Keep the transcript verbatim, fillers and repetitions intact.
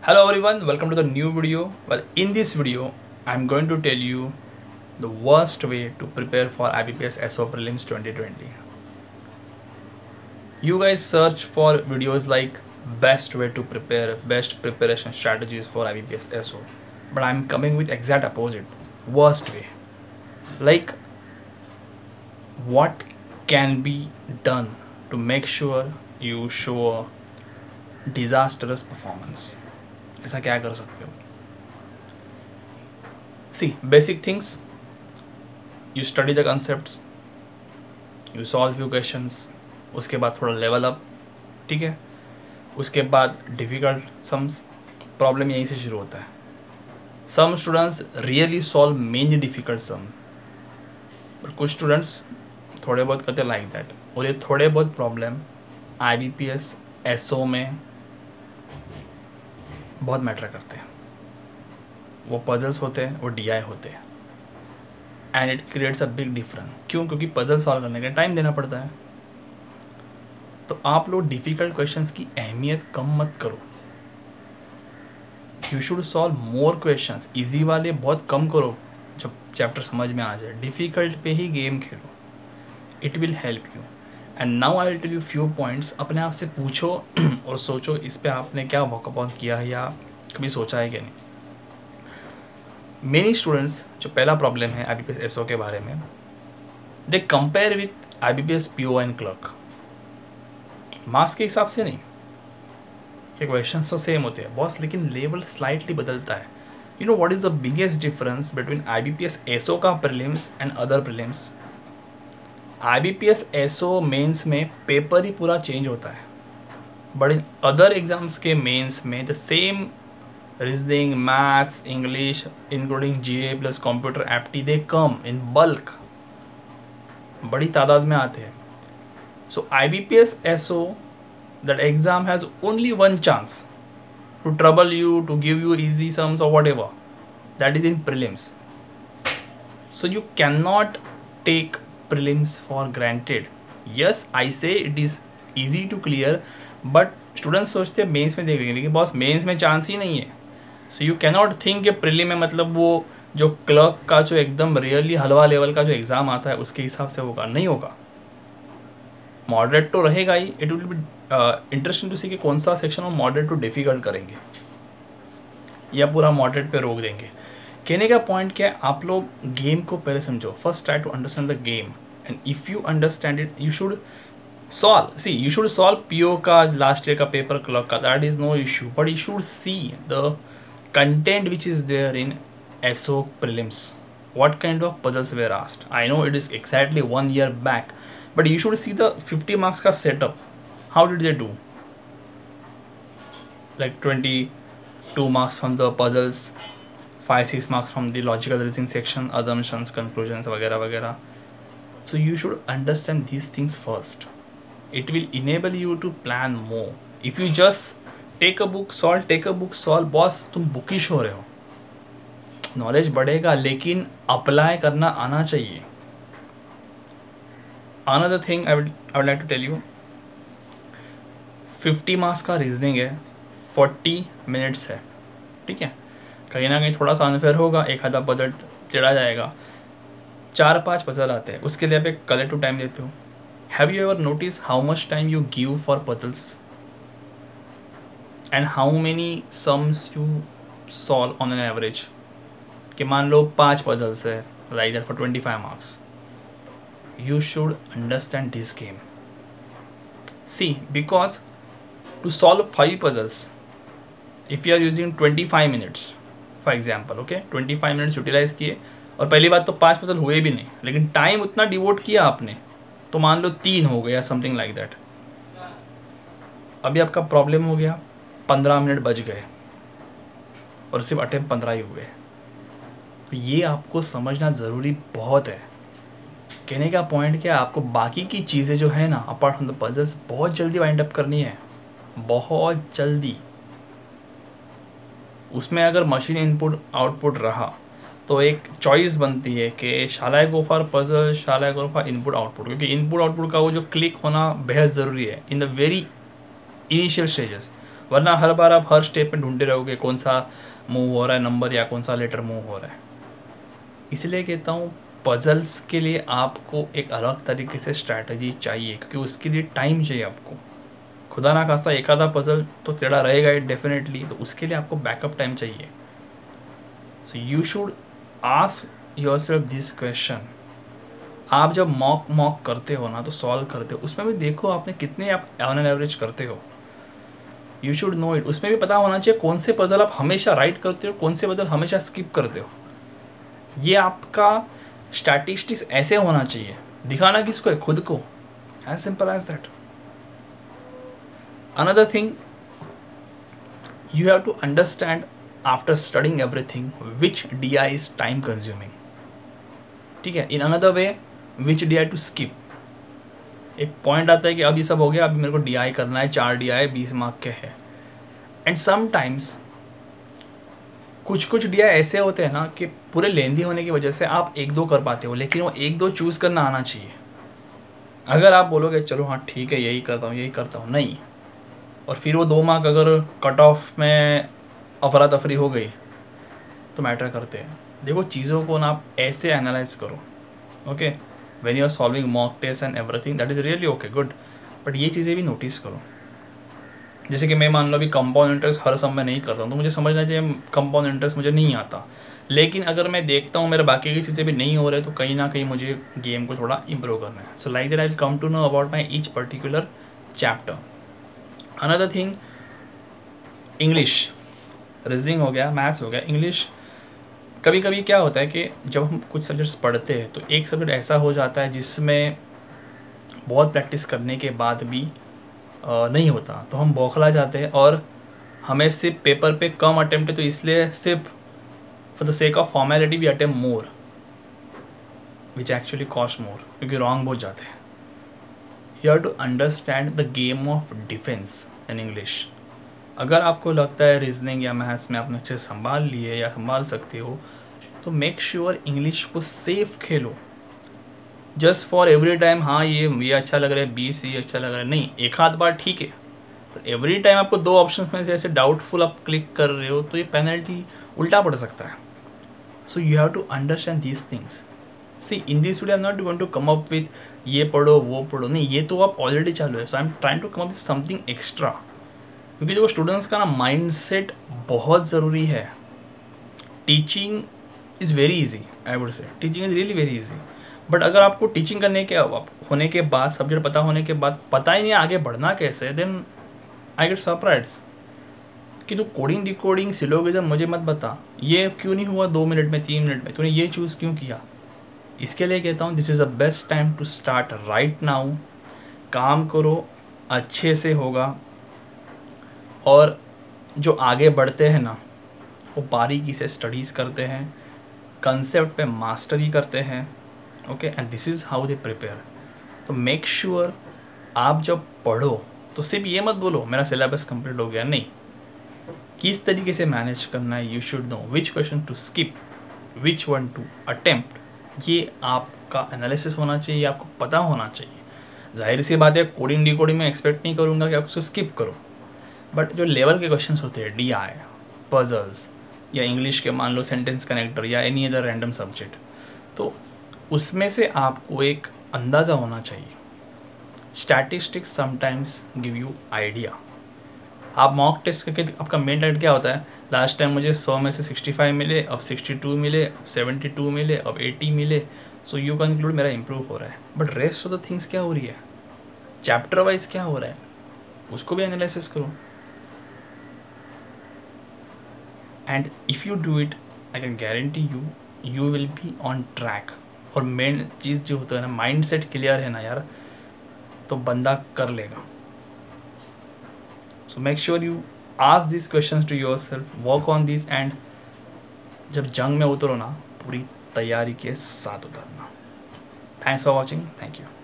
Hello everyone, welcome to the new video. Well, in this video I'm going to tell you the worst way to prepare for I B P S S O Prelims twenty twenty. You guys search for videos like best way to prepare, best preparation strategies for I B P S S O, but I'm coming with exact opposite, worst way. Like what can be done to make sure you show a disastrous performance. ऐसा क्या कर सकते हो? See basic things, you study the concepts, you solve few questions, उसके बाद थोड़ा level up, ठीक है. उसके बाद डिफ़िकल्ट सम्स. प्रॉब्लम यहीं से शुरू होता है. Some students really solve main difficult sum, पर कुछ स्टूडेंट्स थोड़े बहुत करते लाइक दैट. और ये थोड़े बहुत problem I B P S S O में बहुत मैटर करते हैं. वो पजल्स होते हैं, वो डी आई होते हैं, and it creates a big difference. क्यों? क्योंकि पजल सॉल्व करने का टाइम देना पड़ता है. तो आप लोग डिफ़िकल्ट क्वेश्चंस की अहमियत कम मत करो. You should solve more questions. Easy वाले बहुत कम करो जब चैप्टर समझ में आ जाए. डिफ़िकल्ट पे ही गेम खेलो. It will help you. And now I will tell you few points. अपने आप से पूछो और सोचो इस पे आपने क्या वर्कअप ऑन किया है या कभी सोचा है कि नहीं. मेनी स्टूडेंट्स, जो पहला प्रॉब्लम है I B P S S O के बारे में, they compare with I B P S P O and clerk. Marks के हिसाब से नहीं, ये क्वेश्चन तो सेम होते हैं बॉस, लेकिन लेवल स्लाइटली बदलता है. You know what is the biggest difference between I B P S S O का prelims and other prelims? I B P S S O mains में पेपर ही पूरा चेंज होता है, बट इन अदर एग्जाम्स के mains में the same reasoning, maths, English including G A plus computer apti, they come in bulk, बड़ी तादाद में आते हैं. So I B P S S O, that exam has only one chance to trouble you, to give you easy sums or whatever, that is in prelims. So you cannot take prelims for granted. Yes, I say it is easy to clear, but students सोचते हैं mains में देखेंगे, लेकिन boss mains में chance ही नहीं है. So you cannot think कि प्रीलिम में मतलब वो जो क्लर्क का जो एकदम रियली हलवा लेवल का जो एग्ज़ाम आता है उसके हिसाब से होगा. नहीं होगा. मॉडरेट तो रहेगा ही. It will be interesting to see कि कौन सा सेक्शन हम मॉडरेट टू डिफ़िकल्ट करेंगे या पूरा मॉडरेट पे रोक देंगे. कहने का पॉइंट क्या है, आप लोग गेम को पहले समझो. First try to understand the game, and if you understand it you should solve. See you should solve P O का लास्ट ईयर का पेपर, क्लर्क का, that is no issue, but you should see the content which is there in S O prelims. what kind of puzzles were asked. I know it is exactly one year back, but you should see the fifty marks ka setup. How did they do? Like twenty-two marks from the puzzles, five six marks from the logical reasoning section, assumptions, conclusions, वगैरह वगैरह. So you should understand these things first. It will enable you to plan more. If you just take a book, solve, take a book, solve, boss, तुम bookish हो रहे हो. Knowledge बढ़ेगा लेकिन apply करना आना चाहिए. Another thing I would I would like to tell you, fifty marks का रीजनिंग है, फोर्टी मिनट्स है, ठीक है. कहीं ना कहीं थोड़ा सा अनफेयर होगा, एक आधा पजल टेढ़ा जाएगा. चार पांच पजल आते हैं, उसके लिए आप एक कलेक्टिव टाइम देते हो. Have you ever notice how much time you give for puzzles and how many sums you solve on an average? कि मान लो पांच पजल्स है, like that, for twenty five marks. You should understand this game. See because to solve five puzzles, if you are using twenty five minutes for example, okay, twenty five minutes utilise किए, और पहली बात तो पांच puzzle हुए भी नहीं, लेकिन टाइम उतना डिवोट किया आपने, तो मान लो तीन हो गया, समथिंग लाइक दैट. अभी आपका प्रॉब्लम हो गया, पंद्रह मिनट बच गए और सिर्फ अटेम्प्ट पंद्रह ही हुए. तो ये आपको समझना ज़रूरी बहुत है. कहने का पॉइंट क्या है, आपको बाकी की चीज़ें जो है ना, अपार्ट फ्रॉम द पजल्स, बहुत जल्दी वाइंड अप करनी है, बहुत जल्दी. उसमें अगर मशीन इनपुट आउटपुट रहा तो एक चॉइस बनती है कि shall I go for puzzle, shall I go for input output, क्योंकि इनपुट आउटपुट का वो जो क्लिक होना बेहद ज़रूरी है in the very initial stages. वरना हर बार आप हर स्टेप में ढूंढते रहोगे कौन सा मूव हो रहा है नंबर या कौन सा लेटर मूव हो रहा है। इसलिए कहता हूँ पजल्स के लिए आपको एक अलग तरीके से स्ट्रैटेजी चाहिए, क्योंकि उसके लिए टाइम चाहिए आपको। खुदा ना खास्ता एक आधा पजल तो टेढ़ा रहेगा ही डेफिनेटली, तो उसके लिए आपको बैकअप टाइम चाहिए। So you should ask yourself this question. आप जब मॉक मॉक करते हो ना, तो सॉल्व करते हो, उसमें भी देखो आपने कितने आप ऑन एन एवरेज करते हो। You should know it. उसमें भी पता होना चाहिए कौन से पजल आप हमेशा राइट करते हो, कौन से पजल हमेशा स्किप करते हो। ये आपका स्टैटिस्टिक्स ऐसे होना चाहिए। दिखाना किसको है? खुद को। As simple as that. Another thing you have to understand after studying everything which D I is time consuming. ठीक है। In another way which D I to skip. एक पॉइंट आता है कि अब ये सब हो गया, अभी मेरे को डी आई करना है, चार डी आई बीस मार्क के है। एंड समटाइम्स कुछ कुछ डी आई ऐसे होते हैं ना कि पूरे लेंदी होने की वजह से आप एक दो कर पाते हो, लेकिन वो एक दो चूज़ करना आना चाहिए। अगर आप बोलोगे चलो हाँ ठीक है यही करता हूँ यही करता हूँ, नहीं, और फिर वो दो मार्क अगर कट ऑफ में अफरा तफरी हो गई तो मैटर करते हैं। देखो चीज़ों को ना आप ऐसे एनालाइज करो। Okay, when you are solving mock test and everything that is really okay good, but ये चीज़ें भी नोटिस करो। जैसे कि मैं मान लो अभी कंपाउंड इंटरेस्ट हर समय नहीं करता हूँ, तो मुझे समझना चाहिए कंपाउंड इंटरेस्ट मुझे नहीं आता, लेकिन अगर मैं देखता हूँ मेरे बाकी की चीज़ें भी नहीं हो रहे तो कहीं ना कहीं मुझे गेम को थोड़ा इम्प्रूव करना है। So like that I will come to know about my each particular chapter. Another thing, English, reasoning हो गया, मैथ्स हो गया, इंग्लिश। कभी कभी क्या होता है कि जब हम कुछ सब्जेक्ट्स पढ़ते हैं तो एक सब्जेक्ट ऐसा हो जाता है जिसमें बहुत प्रैक्टिस करने के बाद भी नहीं होता, तो हम बौखला जाते हैं और हमें सिर्फ पेपर पे कम अटेम्प्ट है तो इसलिए सिर्फ for the sake of formality we attempt more which actually cost more, क्योंकि रॉन्ग बहुत जाते हैं। You have to understand the game of defence in English. अगर आपको लगता है रीजनिंग या मैथ्स में आपने अच्छे संभाल लिए या संभाल सकते हो, तो मेक श्योर इंग्लिश को सेफ खेलो। जस्ट फॉर एवरी टाइम हाँ ये ये अच्छा लग रहा है, बी सी अच्छा लग रहा है, नहीं, एक आध बार ठीक है, पर एवरी टाइम आपको दो ऑप्शन में से ऐसे डाउटफुल आप क्लिक कर रहे हो तो ये पेनल्टी उल्टा पड़ सकता है। So you have to understand these things. See in this video I am not going to come up with ये पढ़ो वो पढ़ो, नहीं, ये तो आप ऑलरेडी चालू है। So I am trying to come up with something extra, क्योंकि जो स्टूडेंट्स का ना माइंडसेट बहुत ज़रूरी है। Teaching is very easy, I would say teaching is really very easy, but अगर आपको टीचिंग करने के होने के बाद, सब्जेक्ट पता होने के बाद पता ही नहीं आगे बढ़ना कैसे, देन आई गेट सरप्राइज कि तू कोडिंग डिकोडिंग सिलोगिज्म मुझे मत बता, ये क्यों नहीं हुआ दो मिनट में तीन मिनट में, तूने ये चूज़ क्यों किया। इसके लिए कहता हूँ this is the best time to start right now. काम करो, अच्छे से होगा, और जो आगे बढ़ते हैं ना वो बारीकी से स्टडीज़ करते हैं, कंसेप्ट पे मास्टरी करते हैं। Okay, and this is how they prepare. तो मेक श्योर आप जब पढ़ो तो सिर्फ ये मत बोलो मेरा सिलेबस कंप्लीट हो गया, नहीं, किस तरीके से मैनेज करना है। You should know which question to skip, which one to attempt. ये आपका एनालिसिस होना चाहिए, आपको पता होना चाहिए। जाहिर सी बात है कोडिंग डिकोडिंग में एक्सपेक्ट नहीं करूँगा कि आप उसको स्किप करो, बट जो लेवल के क्वेश्चंस होते हैं, डी आई, पजल्स, या इंग्लिश के मान लो सेंटेंस कनेक्टर या एनी अदर रैंडम सब्जेक्ट, तो उसमें से आपको एक अंदाज़ा होना चाहिए। Statistics sometimes give you idea. आप मॉक टेस्ट करके आपका मेन टारगेट क्या होता है, लास्ट टाइम मुझे सौ में से सिक्सटी फाइव मिले, अब सिक्सटी टू मिले, अब सेवेंटी टू मिले, अब एटी मिले, सो यू कंक्लूड मेरा इंप्रूव हो रहा है। But rest of the things क्या हो रही है, चैप्टर वाइज क्या हो रहा है, उसको भी एनालिसिस करो। And if you do it I can guarantee you you will be on track. और मेन चीज़ जो होता है ना, माइंड सेट क्लियर है ना यार, तो बंदा कर लेगा। So make sure you ask this questions to yourself, work on this, and जब जंग में उतरो ना पूरी तैयारी के साथ उतरना। Thanks for watching, thank you.